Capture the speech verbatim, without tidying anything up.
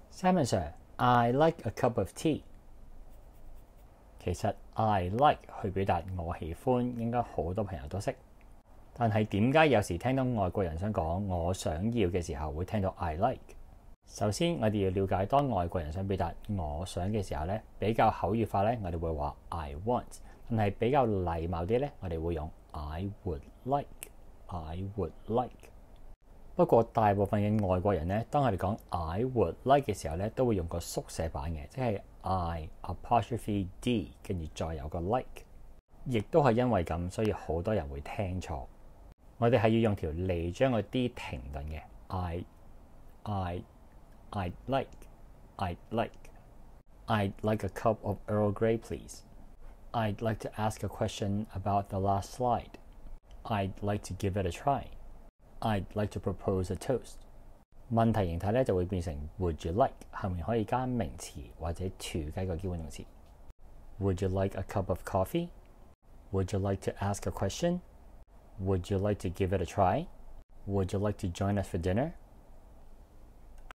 Simon Sir，I like a cup of tea。其實 I like 去表達我喜歡，應該好多朋友都識。但係點解有時聽到外國人想講我想要嘅時候會聽到 I like？ 首先我哋要了解，當外國人想表達我想嘅時候咧，比較口語化咧，我哋會話 I want。但係比較禮貌啲咧，我哋會用 I would like。I would like。不過大部分嘅外國人咧，當我哋講 I would like 嘅時候咧，都會用個縮寫版嘅，即係 I apostrophe D 跟住再有個 like。亦都係因為咁，所以好多人會聽錯。我哋係要用條脷將個 D 停頓嘅。I I I'd like I'd like I'd like a cup of Earl Grey, please. I'd like to ask a question about the last slide. I'd like to give it a try. I'd like to propose a toast. 問題形態咧就會變成 Would you like？ 後面可以加名詞或者 to 加個基本動詞。Would you like a cup of coffee? Would you like to ask a question? Would you like to give it a try? Would you like to join us for dinner?